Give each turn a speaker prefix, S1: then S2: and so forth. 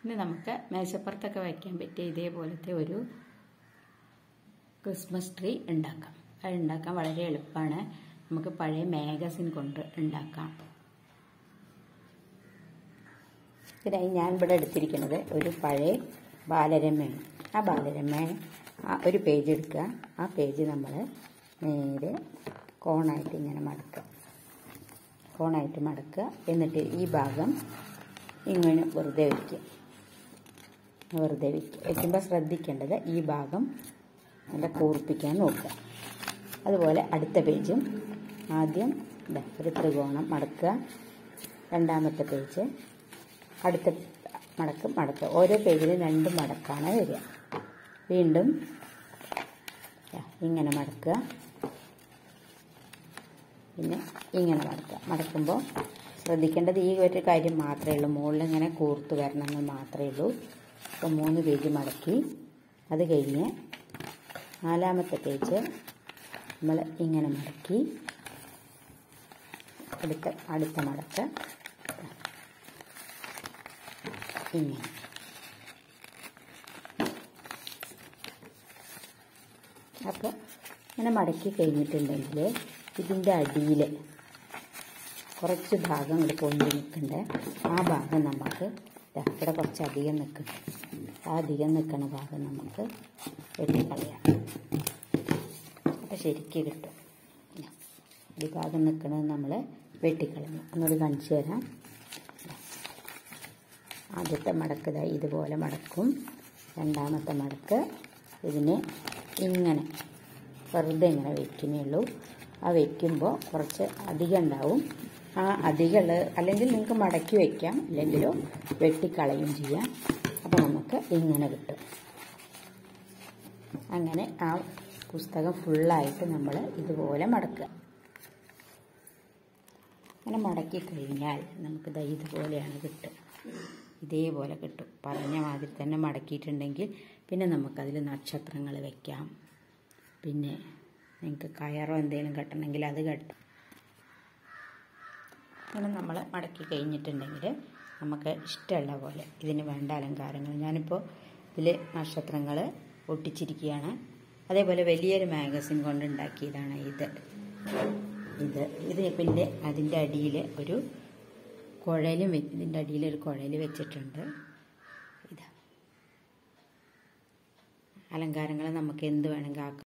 S1: ഇനി നമുക്ക് മേശപ്പുറത്തൊക്കെ വയ്ക്കാൻ പറ്റിയ ഇതേപോലത്തെ ഒരു ക്രിസ്മസ് ട്രീ ഉണ്ടാക്കാം. അത് ഉണ്ടാക്കാൻ വളരെ എളുപ്പമാണ്. നമുക്ക് പഴയ മാഗസിൻ കൊണ്ട് ഉണ്ടാക്കാം. ഇതിനായി ഞാൻ ഇവിടെ എടുത്തിരിക്കുന്നത് ഒരു പഴയ ബാലരമയാണ്. ആ ബാലരമ ഒരു പേജ് എടുക്കുക. ആ പേജ് നമ്മൾ നേരെ കോണായിട്ട് ഇങ്ങനെ മടക്കുക. എന്നിട്ട് ഈ ഭാഗം ഇങ്ങനെ വെറുതെ വയ്ക്കുക. വയ്ക്കുമ്പോൾ ശ്രദ്ധിക്കേണ്ടത് ഈ ഭാഗം നല്ല കൂർപ്പിക്കാൻ നോക്കുക. അതുപോലെ അടുത്ത പേജും ആദ്യം ഒരു ത്രികോണം മടക്കുക. രണ്ടാമത്തെ പേജ് അടുത്ത മടക്കുക. ഓരോ പേജിലും 2 മടക്കാണ് വരിക. വീണ്ടും ഇങ്ങനെ മടക്കുക. പിന്നെ ഇങ്ങനെ മടക്കുമ്പോൾ ശ്രദ്ധിക്കേണ്ടത് ഈ ഒരു കാര്യം മാത്രമേ ഉള്ളൂ. മുകളിൽ ഇങ്ങനെ കൂർത്ത് വരണമെന്ന് മാത്രമേ ഉള്ളൂ. അപ്പോൾ 3 പേജ് മടക്കി. അത് കഴിഞ്ഞ് 4ാമത്തെ പേജ് നമ്മൾ ഇങ്ങനെ മടക്കി. അടുത്ത മടക്ക് ഇങ്ങനെ. അപ്പോൾ ഇങ്ങനെ മടക്കി കഴിഞ്ഞിട്ടുണ്ടെങ്കിൽ ഇതിൻ്റെ അടിയിൽ കുറച്ച് ഭാഗം ഇവിടെ പൊന്തി നിൽക്കണ്ടേ. ആ ഭാഗം നമുക്ക് ഇവിടെ കുറച്ച് അധികം നിൽക്കണം. ആ അധികം നിൽക്കുന്ന ഭാഗം നമുക്ക് വെട്ടിക്കളയാം. അപ്പോൾ ശരിക്ക് കിട്ടും. ഈ ഭാഗം നിൽക്കുന്നത് നമ്മൾ വെട്ടിക്കളഞ്ഞു. ഒന്നുകൂടി കാണിച്ചു തരാം. ആദ്യത്തെ മടക്ക് ഇതുപോലെ മടക്കും. രണ്ടാമത്തെ മടക്ക് ഇതിനെ ഇങ്ങനെ വെറുതെ ഇങ്ങനെ വയ്ക്കുന്നേ ഉള്ളൂ. ആ വയ്ക്കുമ്പോൾ കുറച്ച് അധികം ഉണ്ടാവും. ആ അധികം അല്ലെങ്കിൽ നിങ്ങൾക്ക് മടക്കി വയ്ക്കാം, ഇല്ലെങ്കിലോ വെട്ടിക്കളയും ചെയ്യാം. അപ്പോൾ നമുക്ക് ഇങ്ങനെ കിട്ടും. അങ്ങനെ ആ പുസ്തകം ഫുള്ളായിട്ട് നമ്മൾ ഇതുപോലെ മടക്കുക. അങ്ങനെ മടക്കി കഴിഞ്ഞാൽ നമുക്ക് ഇതുപോലെയാണ് കിട്ടുക. ഇതേപോലെ കിട്ടും. പറഞ്ഞ മാതിരി തന്നെ മടക്കിയിട്ടുണ്ടെങ്കിൽ പിന്നെ നമുക്കതിൽ നക്ഷത്രങ്ങൾ വയ്ക്കാം. പിന്നെ നിങ്ങൾക്ക് കയറോ എന്തെങ്കിലും കെട്ടണമെങ്കിൽ അത് കെട്ടാം. അങ്ങനെ നമ്മൾ മടക്കി കഴിഞ്ഞിട്ടുണ്ടെങ്കിൽ നമുക്ക് ഇഷ്ടമുള്ള പോലെ ഇതിന് വേണ്ട അലങ്കാരങ്ങൾ ഞാനിപ്പോൾ ഇതിൽ നക്ഷത്രങ്ങൾ ഒട്ടിച്ചിരിക്കുകയാണ്. അതേപോലെ വലിയൊരു മാഗസിൻ കൊണ്ട് ഉണ്ടാക്കിയതാണ് ഇത്. പിന്നെ അതിൻ്റെ അടിയിൽ ഒരു കുഴലും ഇതിൻ്റെ അടിയിൽ ഒരു കുഴൽ വെച്ചിട്ടുണ്ട്. അലങ്കാരങ്ങൾ നമുക്ക് എന്ത് വേണമെങ്കിൽ ആക്കാം.